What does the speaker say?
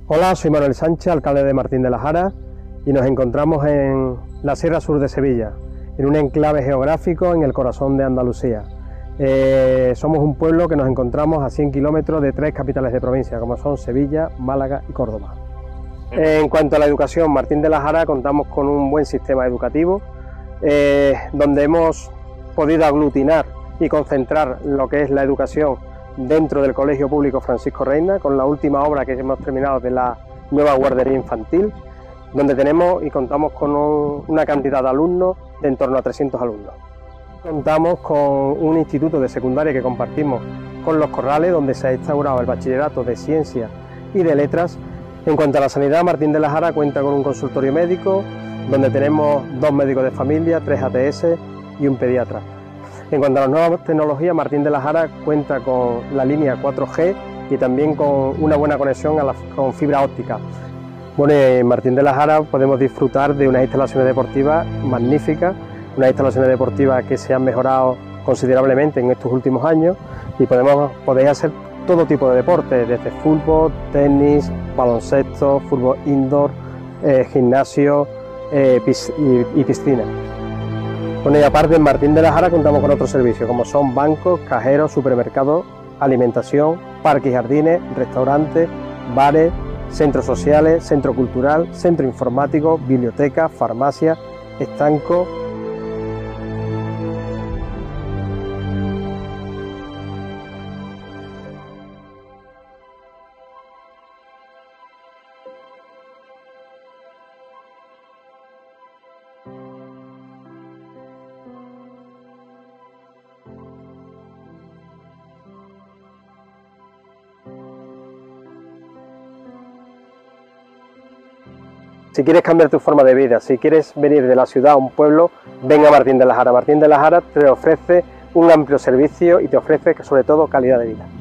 Hola, soy Manuel Sánchez, alcalde de Martín de la Jara, y nos encontramos en la Sierra Sur de Sevilla, en un enclave geográfico en el corazón de Andalucía. Somos un pueblo que nos encontramos a 100 kilómetros de 3 capitales de provincia, como son Sevilla, Málaga y Córdoba. En cuanto a la educación, Martín de la Jara contamos con un buen sistema educativo, donde hemos podido aglutinar y concentrar lo que es la educación dentro del Colegio Público Francisco Reina, con la última obra que hemos terminado de la nueva guardería infantil, donde tenemos y contamos con una cantidad de alumnos de en torno a 300 alumnos. Contamos con un instituto de secundaria que compartimos con Los Corrales, donde se ha instaurado el bachillerato de Ciencias y de Letras. En cuanto a la sanidad, Martín de la Jara cuenta con un consultorio médico, donde tenemos 2 médicos de familia, 3 ATS y un pediatra. En cuanto a las nuevas tecnologías, Martín de la Jara cuenta con la línea 4G y también con una buena conexión con fibra óptica. Bueno, en Martín de la Jara podemos disfrutar de unas instalaciones deportivas magníficas, unas instalaciones deportivas que se han mejorado considerablemente en estos últimos años, y podéis hacer todo tipo de deportes, desde fútbol, tenis, baloncesto, fútbol indoor, gimnasio y piscina. Bueno, y aparte en Martín de la Jara contamos con otros servicios como son bancos, cajeros, supermercados, alimentación, parques y jardines, restaurantes, bares, centros sociales, centro cultural, centro informático, biblioteca, farmacia, estanco. Si quieres cambiar tu forma de vida, si quieres venir de la ciudad a un pueblo, ven a Martín de la Jara. Martín de la Jara te ofrece un amplio servicio y te ofrece sobre todo calidad de vida.